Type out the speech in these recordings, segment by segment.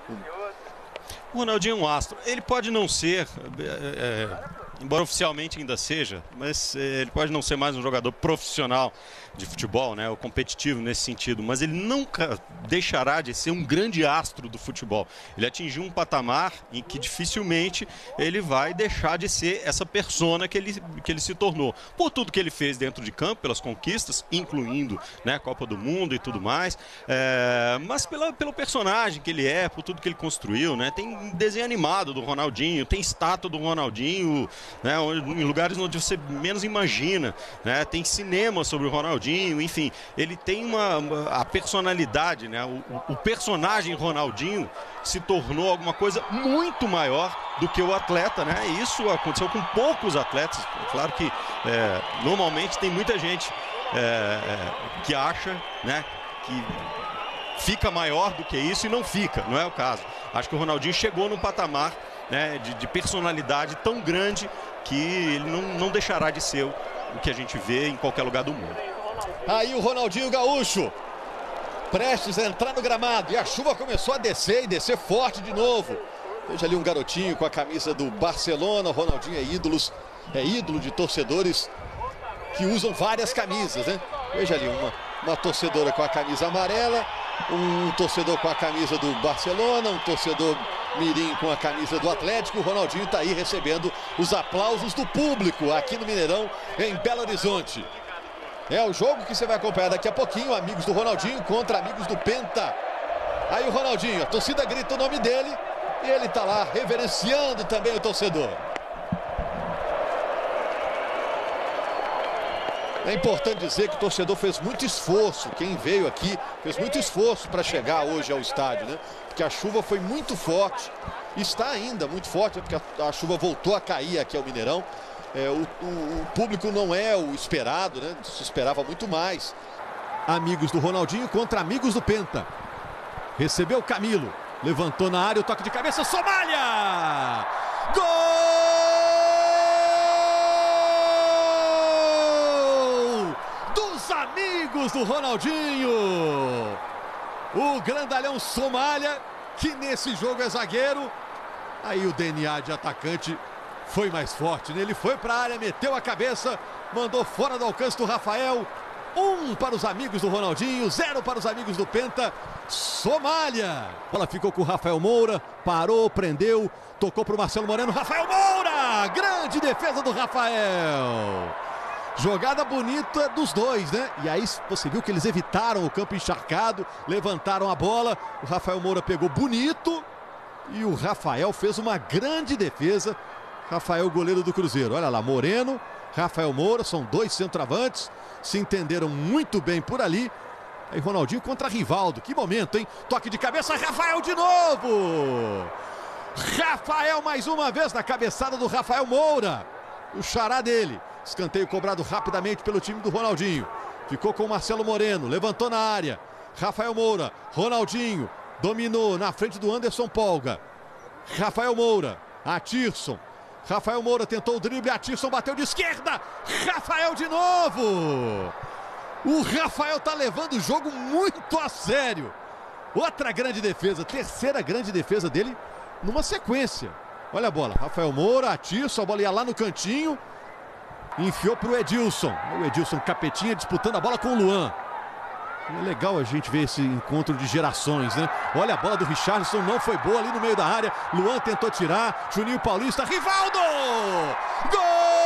O Ronaldinho é um astro. Ele pode não ser, embora oficialmente ainda seja, mas ele pode não ser mais um jogador profissional de futebol, né, ou competitivo nesse sentido, mas ele nunca deixará de ser um grande astro do futebol. Ele atingiu um patamar em que dificilmente ele vai deixar de ser essa persona que ele se tornou. Por tudo que ele fez dentro de campo, pelas conquistas, incluindo, né, a Copa do Mundo e tudo mais, mas pelo personagem que ele é, por tudo que ele construiu, né, tem desenho animado do Ronaldinho, tem estátua do Ronaldinho, né, em lugares onde você menos imagina, né, tem cinema sobre o Ronaldinho. Enfim, ele tem a personalidade, né? O personagem Ronaldinho se tornou alguma coisa muito maior do que o atleta, né? E isso aconteceu com poucos atletas. Claro que normalmente tem muita gente que acha, né, que fica maior do que isso e não fica, não é o caso. Acho que o Ronaldinho chegou num patamar, né, de personalidade tão grande que ele não deixará de ser o que a gente vê em qualquer lugar do mundo. Aí o Ronaldinho Gaúcho, prestes a entrar no gramado, e a chuva começou a descer, e descer forte de novo. Veja ali um garotinho com a camisa do Barcelona. O Ronaldinho é ídolo de torcedores que usam várias camisas, né? Veja ali uma torcedora com a camisa amarela, um torcedor com a camisa do Barcelona, um torcedor mirim com a camisa do Atlético. O Ronaldinho está aí recebendo os aplausos do público aqui no Mineirão, em Belo Horizonte. É o jogo que você vai acompanhar daqui a pouquinho, amigos do Ronaldinho contra amigos do Penta. Aí o Ronaldinho, a torcida grita o nome dele e ele tá lá reverenciando também o torcedor. É importante dizer que o torcedor fez muito esforço, quem veio aqui fez muito esforço para chegar hoje ao estádio, né? Porque a chuva foi muito forte, está ainda muito forte, porque a chuva voltou a cair aqui ao Mineirão. O público não é o esperado, né? Se esperava muito mais. Amigos do Ronaldinho contra amigos do Penta. Recebeu Camilo, levantou na área, o toque de cabeça, Somália! Gol! Dos amigos do Ronaldinho! O grandalhão Somália, que nesse jogo é zagueiro. Aí o DNA de atacante foi mais forte, né? Ele foi para a área, meteu a cabeça, mandou fora do alcance do Rafael. 1 para os amigos do Ronaldinho, 0 para os amigos do Penta. Somália. A bola ficou com o Rafael Moura, parou, prendeu, tocou para o Marcelo Moreno. Rafael Moura! Grande defesa do Rafael. Jogada bonita dos dois, né? E aí você viu que eles evitaram o campo encharcado, levantaram a bola. O Rafael Moura pegou bonito e o Rafael fez uma grande defesa. Rafael, goleiro do Cruzeiro. Olha lá, Moreno, Rafael Moura, são dois centroavantes, se entenderam muito bem por ali. Aí Ronaldinho contra Rivaldo, que momento, hein? Toque de cabeça, Rafael de novo! Rafael mais uma vez na cabeçada do Rafael Moura, o xará dele. Escanteio cobrado rapidamente pelo time do Ronaldinho. Ficou com o Marcelo Moreno, levantou na área. Rafael Moura, Ronaldinho, dominou na frente do Anderson Polga. Rafael Moura, Atirson. Rafael Moura tentou o drible, Atirson bateu de esquerda. Rafael de novo. O Rafael tá levando o jogo muito a sério. Outra grande defesa, terceira grande defesa dele numa sequência. Olha a bola, Rafael Moura, Atirson, a bola ia lá no cantinho. Enfiou pro Edilson. O Edilson capetinha disputando a bola com o Luan. É legal a gente ver esse encontro de gerações, né? Olha a bola do Richarlison, não foi boa ali no meio da área. Luan tentou tirar, Juninho Paulista, Rivaldo! Gol!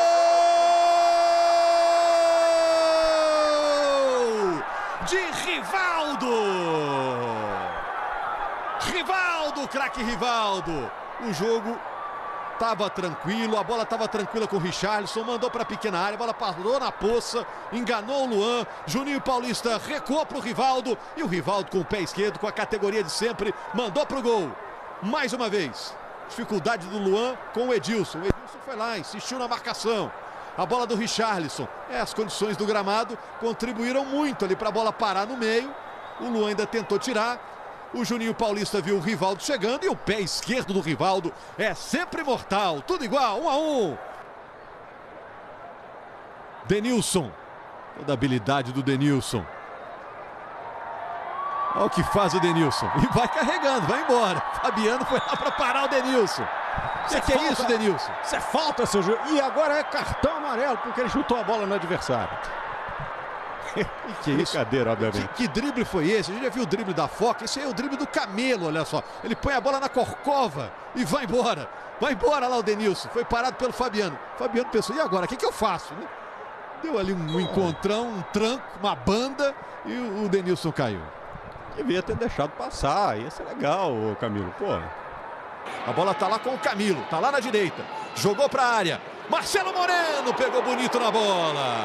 De Rivaldo! Rivaldo, craque Rivaldo! O jogo estava tranquilo, a bola estava tranquila com o Richarlison, mandou para a pequena área, a bola parou na poça, enganou o Luan, Juninho Paulista recuou para o Rivaldo, e o Rivaldo com o pé esquerdo, com a categoria de sempre, mandou para o gol. Mais uma vez, dificuldade do Luan com o Edilson. O Edilson foi lá, insistiu na marcação. A bola do Richarlison, as condições do gramado contribuíram muito ali para a bola parar no meio. O Luan ainda tentou tirar. O Juninho Paulista viu o Rivaldo chegando e o pé esquerdo do Rivaldo é sempre mortal. Tudo igual, 1 a 1. Denilson. Toda a habilidade do Denilson. Olha o que faz o Denilson. E vai carregando, vai embora. Fabiano foi lá para parar o Denilson. O que é isso, Denilson? Isso é falta, seu juiz. E agora é cartão amarelo, porque ele chutou a bola no adversário. Que brincadeira, obviamente. Que drible foi esse? A gente já viu o drible da Foca. Esse aí é o drible do Camelo, olha só. Ele põe a bola na corcova e vai embora. Vai embora lá o Denilson. Foi parado pelo Fabiano. O Fabiano pensou, e agora? O que eu faço? Né? Deu ali um encontrão, um tranco, uma banda e o Denilson caiu. Devia ter deixado passar. Ia ser legal, Camilo. Pô. A bola tá lá com o Camilo. Tá lá na direita. Jogou pra área. Marcelo Moreno pegou bonito na bola.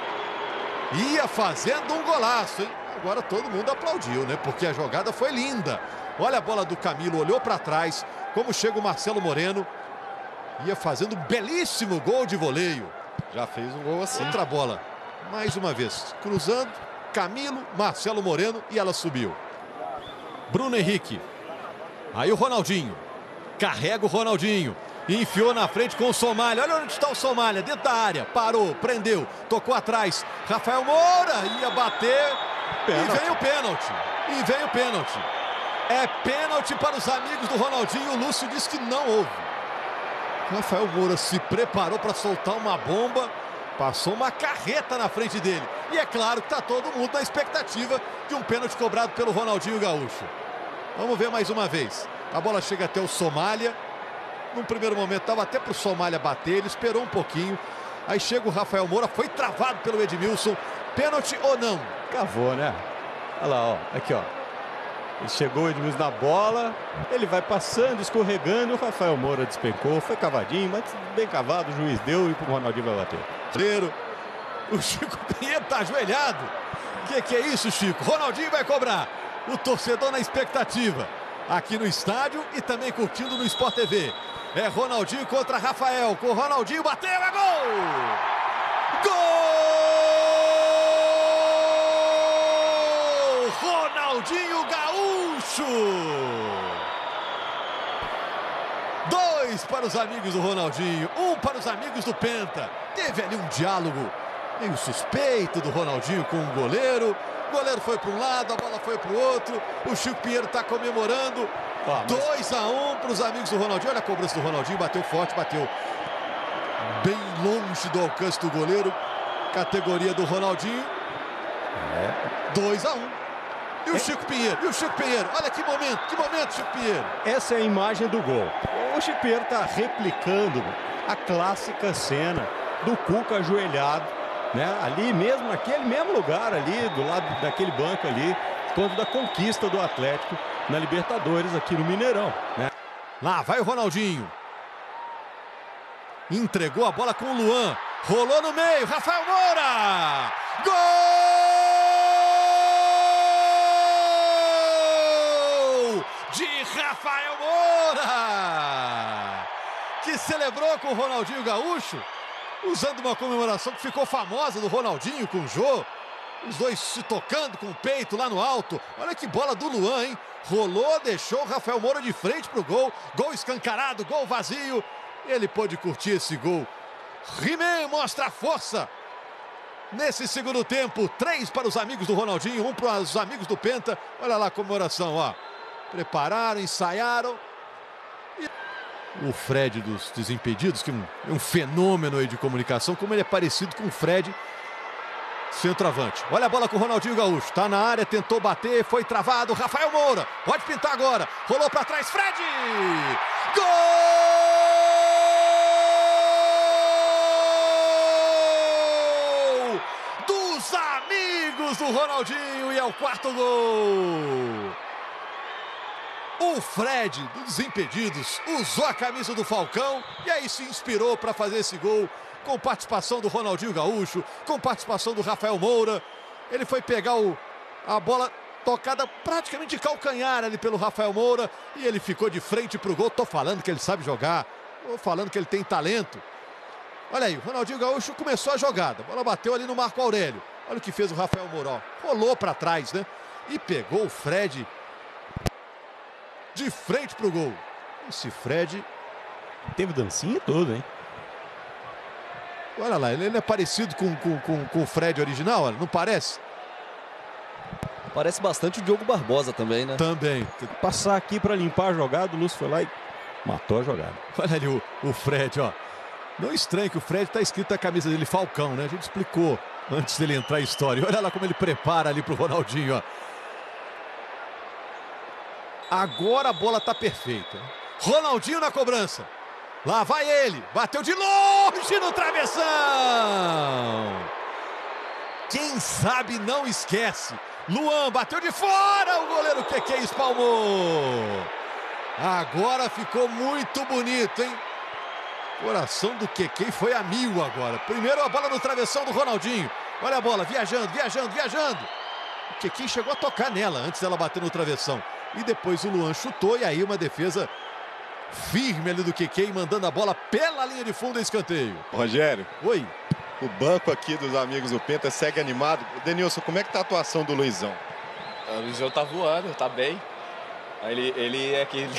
Ia fazendo um golaço, hein? Agora todo mundo aplaudiu, né? Porque a jogada foi linda. Olha a bola do Camilo, olhou para trás. Como chega o Marcelo Moreno. Ia fazendo um belíssimo gol de voleio. Já fez um gol assim. Outra bola. Mais uma vez. Cruzando. Camilo, Marcelo Moreno e ela subiu. Bruno Henrique. Aí o Ronaldinho. Carrega o Ronaldinho. E enfiou na frente com o Somália. Olha onde está o Somália, dentro da área. Parou, prendeu, tocou atrás. Rafael Moura ia bater. Pênalti. E vem o pênalti. E vem o pênalti. É pênalti para os amigos do Ronaldinho. O Lúcio disse que não houve. Rafael Moura se preparou para soltar uma bomba. Passou uma carreta na frente dele. E é claro que está todo mundo na expectativa de um pênalti cobrado pelo Ronaldinho Gaúcho. Vamos ver mais uma vez. A bola chega até o Somália. Num primeiro momento estava até para o Somália bater, ele esperou um pouquinho. Aí chega o Rafael Moura, foi travado pelo Edmilson. Pênalti ou não? Cavou, né? Olha lá, ó. Aqui, ó. Ele chegou o Edmilson na bola, ele vai passando, escorregando, o Rafael Moura despencou, foi cavadinho, mas bem cavado, o juiz deu e o Ronaldinho vai bater. O Chico Pinheiro tá ajoelhado. Que é isso, Chico? Ronaldinho vai cobrar. O torcedor na expectativa. Aqui no estádio e também curtindo no Sport TV. É Ronaldinho contra Rafael. Com o Ronaldinho, bateu, é gol! Gol! Ronaldinho Gaúcho! 2 para os amigos do Ronaldinho, 1 para os amigos do Penta. Teve ali um diálogo meio suspeito do Ronaldinho com o goleiro. O goleiro foi para um lado, a bola foi para o outro. O Chico Pinheiro está comemorando. 2-1 para os amigos do Ronaldinho. Olha a cobrança do Ronaldinho, bateu forte, bateu bem longe do alcance do goleiro. Categoria do Ronaldinho. 2-1. E o Chico Pinheiro, olha que momento, Chico Pinheiro. Essa é a imagem do gol. O Chico Pinheiro está replicando a clássica cena do Cuca ajoelhado, né? Ali mesmo, naquele mesmo lugar ali, do lado daquele banco ali, quando da conquista do Atlético na Libertadores aqui no Mineirão, né? Lá vai o Ronaldinho. Entregou a bola com o Luan. Rolou no meio, Rafael Moura! Gol de Rafael Moura! Que celebrou com o Ronaldinho Gaúcho, usando uma comemoração que ficou famosa do Ronaldinho com o Jô. Os dois se tocando com o peito lá no alto. Olha que bola do Luan, hein? Rolou, deixou o Rafael Moura de frente pro gol. Gol escancarado, gol vazio. Ele pôde curtir esse gol. Rimé mostra a força. Nesse segundo tempo, 3 para os amigos do Ronaldinho, 1 para os amigos do Penta. Olha lá a comemoração, ó. Prepararam, ensaiaram. O Fred dos Desimpedidos, que é um fenômeno aí de comunicação, como ele é parecido com o Fred, centroavante. Olha a bola com o Ronaldinho Gaúcho, tá na área, tentou bater, foi travado, Rafael Moura, pode pintar agora, rolou para trás, Fred! Gol dos amigos do Ronaldinho e é o 4º gol! O Fred, dos Desimpedidos, usou a camisa do Falcão e aí se inspirou para fazer esse gol com participação do Ronaldinho Gaúcho, com participação do Rafael Moura. Ele foi pegar a bola tocada praticamente de calcanhar ali pelo Rafael Moura e ele ficou de frente para o gol. Tô falando que ele sabe jogar, tô falando que ele tem talento. Olha aí, o Ronaldinho Gaúcho começou a jogada, a bola bateu ali no Marco Aurélio. Olha o que fez o Rafael Moura, ó. Rolou para trás, né? E pegou o Fred de frente pro gol. Esse Fred teve dancinha e tudo, hein? Olha lá, ele é parecido com o Fred original, olha, não parece? Parece bastante o Diogo Barbosa também, né? Também. Passar aqui para limpar a jogada, o Lúcio foi lá e matou a jogada. Olha ali o Fred, ó. Não estranhe que o Fred tá escrito na camisa dele Falcão, né? A gente explicou antes dele entrar em história. Olha lá como ele prepara ali pro Ronaldinho, ó. Agora a bola tá perfeita. Ronaldinho na cobrança. Lá vai ele. Bateu de longe no travessão. Quem sabe não esquece. Luan bateu de fora. O goleiro Keke espalmou. Agora ficou muito bonito, hein? Coração do Keke foi a mil agora. Primeiro a bola no travessão do Ronaldinho. Olha a bola, viajando, viajando, viajando. O Keke chegou a tocar nela antes dela bater no travessão. E depois o Luan chutou e aí uma defesa firme ali do Keke, mandando a bola pela linha de fundo e escanteio. Rogério. Oi. O banco aqui dos amigos do Penta segue animado. Denilson, como é que tá a atuação do Luizão? O Luizão tá voando, tá bem. Ele é aquele...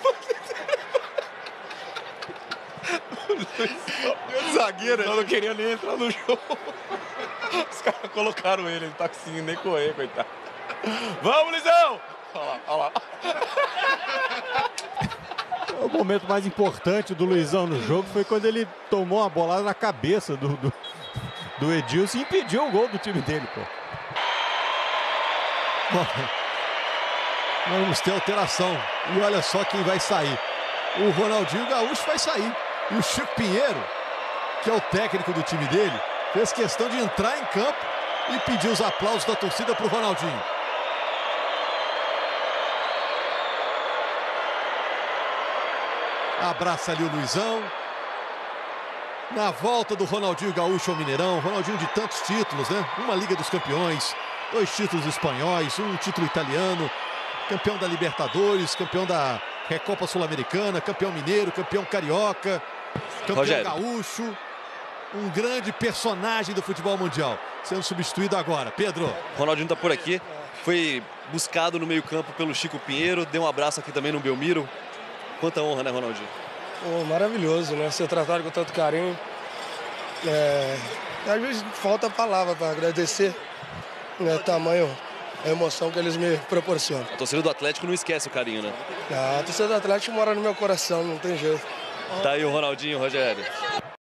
O zagueiro não queria nem entrar no jogo. Os caras colocaram ele, não tá conseguindo nem correr, coitado. Vamos, Luizão! Olha lá, olha lá. O momento mais importante do Luizão no jogo foi quando ele tomou uma bolada na cabeça do Edilson e impediu o gol do time dele, pô. Vamos ter alteração. E olha só quem vai sair. O Ronaldinho Gaúcho vai sair. E o Chico Pinheiro, que é o técnico do time dele, fez questão de entrar em campo e pedir os aplausos da torcida para o Ronaldinho. Abraça ali o Luizão. Na volta do Ronaldinho Gaúcho ao Mineirão. Ronaldinho de tantos títulos, né? Uma Liga dos Campeões, 2 títulos espanhóis, 1 título italiano, campeão da Libertadores, campeão da Recopa Sul-Americana, campeão mineiro, campeão carioca, campeão Rogério. gaúcho. Um grande personagem do futebol mundial. Sendo substituído agora. Pedro. Ronaldinho tá por aqui. Foi buscado no meio-campo pelo Chico Pinheiro. Deu um abraço aqui também no Belmiro. Quanta honra, né, Ronaldinho? Oh, maravilhoso, né? Ser tratado com tanto carinho. Às vezes falta a palavra para agradecer, né? Tamanho a emoção que eles me proporcionam. A torcida do Atlético não esquece o carinho, né? A torcida do Atlético mora no meu coração, não tem jeito. Tá aí o Ronaldinho, Rogério.